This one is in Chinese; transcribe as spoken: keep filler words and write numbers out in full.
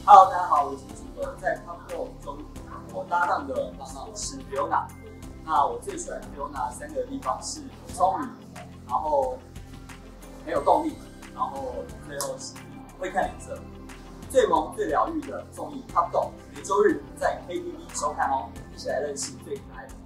Hello， 大家好，我是主播，在 Couple 中，我搭档的浪浪是 Fiona。那我最喜欢 Fiona 三个地方是聪明，然后很有动力，然后最后是会看脸色。最萌最疗愈的综艺 Couple， 每周日在 K T V 收看哦，一起来认识最可爱的